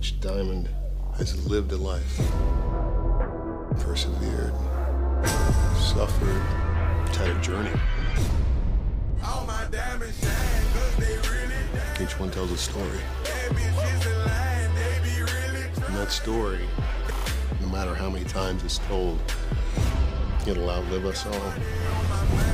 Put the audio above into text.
Each diamond has lived a life, persevered, suffered, it's had a journey. All my diamonds shine, 'cause they really shine. Each one tells a story. Bad bitches in line, they be really trying. And that story, no matter how many times it's told, it'll outlive us all.